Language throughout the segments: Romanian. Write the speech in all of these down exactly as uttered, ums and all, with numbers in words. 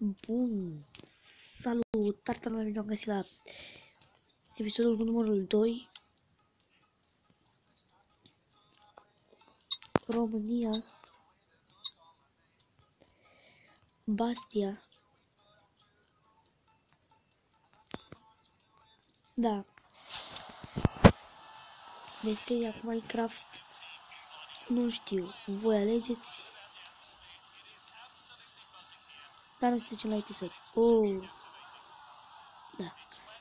Bun, salutare, noi ne-am găsit la episodul cu numărul doi. România, Bastia. Da. De seria cu Minecraft, nu știu, voi alegeți. Dar nu se trecem la episod. Oh. Da.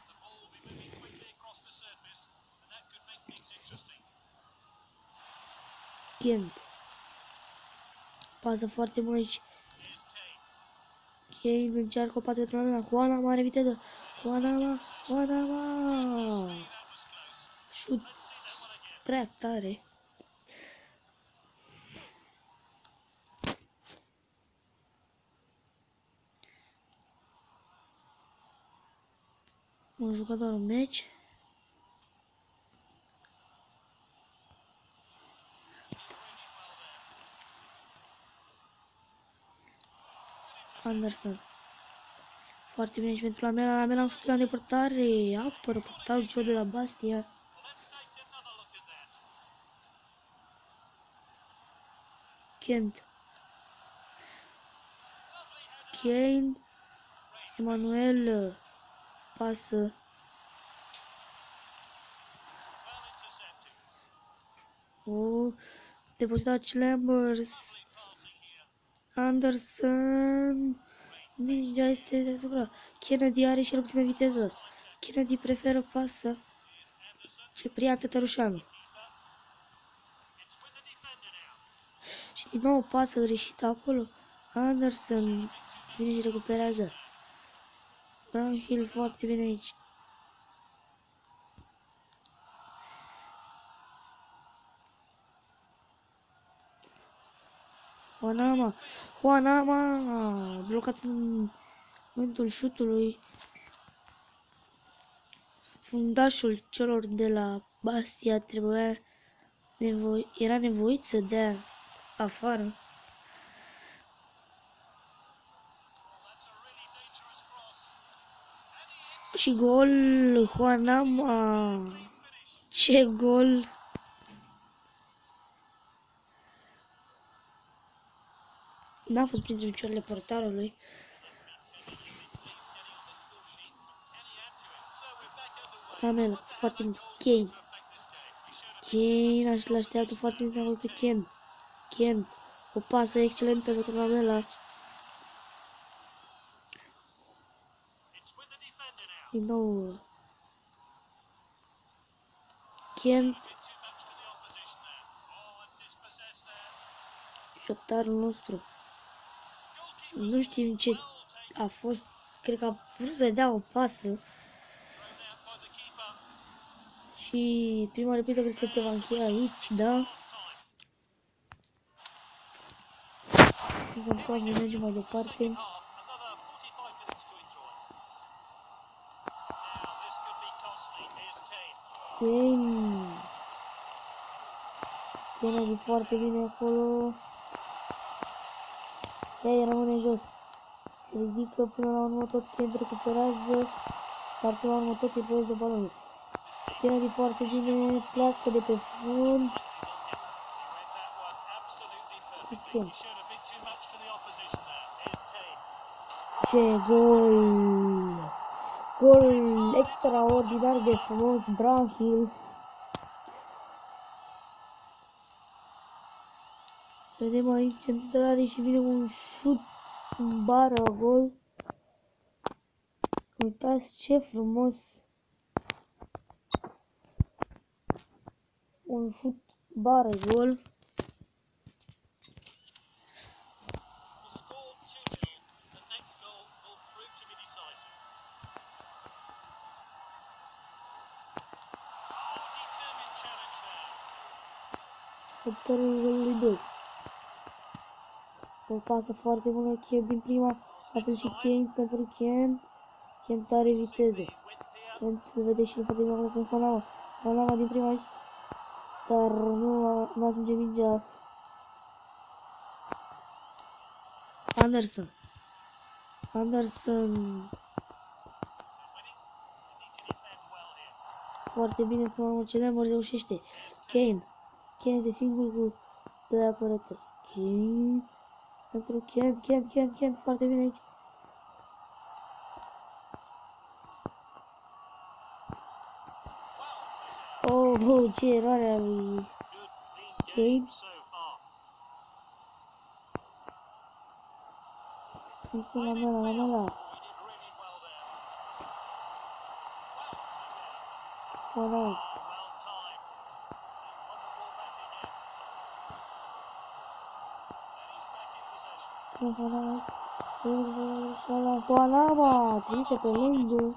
Kent. Pasă foarte bună aici. Kane încearcă o pasă pentru la Juana, mare viteză. Juana, Juana, șut prea tare. Un jucător în meci. Anderson. Foarte bine și pentru la mea, la mea am șut la îndepărtare. Apără portarul cel de la Bastia. Kent. Kane. Emanuel. Pasă. Oh, depozitat Chambers. Anderson. Mingea este deasupra. Kennedy are și el puțină viteză. Kennedy preferă pasă. Ciprian Tătărușanu. Și din nou pasă greșită acolo. Anderson vine și recuperează. Brownhill foarte bine aici. Juanama, Juanama, blocat în momentul șutului. Fundașul celor de la Bastia trebuia nevo era nevoit să dea afară. Și gol, Juanama, ce gol! N-a fost printre picioarele portarului. Ramela, foarte bine. Kane. Kane îl așteaptă foarte bine acolo pe Kent. Kent. O pasă excelentă pentru Ramela. Din nou. Kent. Șoptarul nostru. Nu știm ce a fost. Cred că a vrut să dea o pasă. Și prima repriză cred că se va încheia aici, da? Eventual ne mergem mai departe. Kane. Kane e foarte bine acolo. Ea rămâne jos. Se ridică până la urmă, tot Kane recuperează. Dar până la urmă tot e proiect de balon. Kennedy foarte bine, pleacă de pe fund. Okay. Ce gol! Gol extraordinar de frumos, Brownhill. Vedem aici centrare și vine un șut în bară, gol. Uitați ce frumos! Un șut bară, gol. Autorul golului doi. O pasă foarte bună, Kent din prima, la fel și Kent pentru Kent. Kent are viteză. Kent îl vede și îl foarte bine acolo pe Juanama. Juanama din prima aici, dar nu, nu ajunge mingea. Anderson. Anderson. Foarte bine, până la urmă, Celemor reușește. Kane. Kane este singur cu doi apărători. Kane. Pentru Kane, Kane, Kane, Kane. Foarte bine aici. Oh, oh, ce eroare a lui Kane. Pentru la mea, la mea. Voilà. Voilà. Voilà. Voilà. Trimite pe lângă.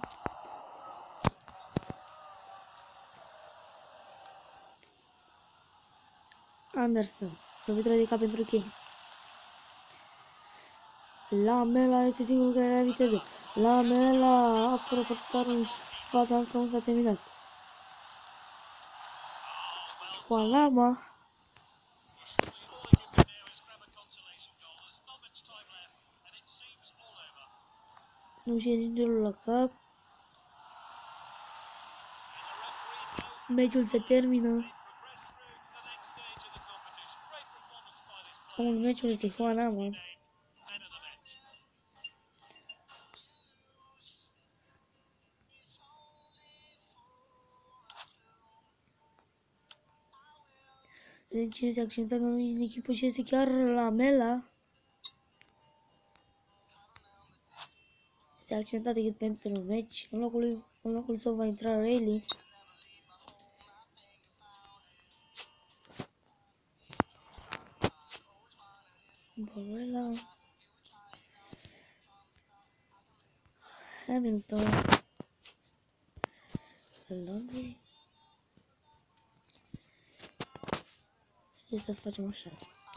Anderson. Lovitura de cap pentru Kane. Lamela este singurul care are viteză. Lamela apără portarul în fața, încă nu s-a terminat. Walama. Nu știe niciunul la cap. Meciul se termină. Omul meciul este Walama. Vedem cine se accentă în echipă și este chiar Lamela. Este accentat decât pentru meci. În locul lui, în locul său va intra Rayleigh. Barella. Hamilton. Londrei. Haideți să facem așa.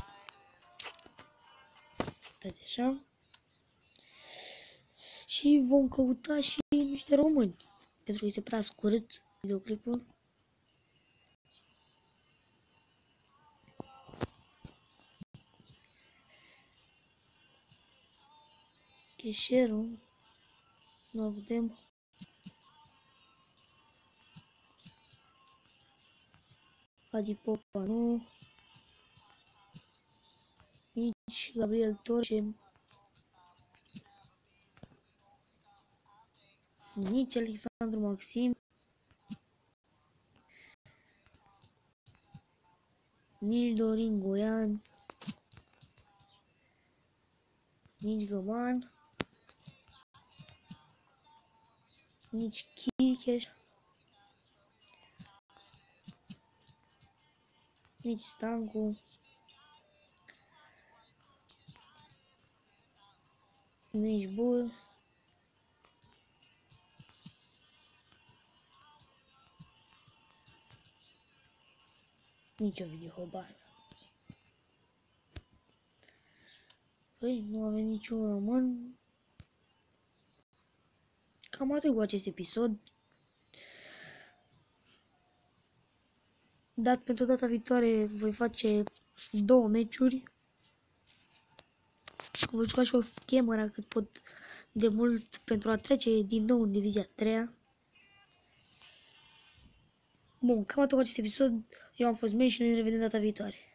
Uitați așa. Și vom căuta și niște români. Pentru că este prea scurt videoclipul. Cheșerul. Nu putem. Adi Popa nu. Nici Gabriel Torce. Nici Alexandru Maxim. Nici Dorin Goian. Nici Găman. Nici Chicheș. Nici Stancu. Nici Bul. Nici Ovidiu Hoban. Păi, nu avem niciun român. Cam atât cu acest episod. Dat pentru data viitoare voi face două meciuri. Voi juca și o chemăra cât pot de mult pentru a trece din nou în divizia a treia. Bun, cam atât cu acest episod. Eu am fost Mei și noi ne revedem data viitoare.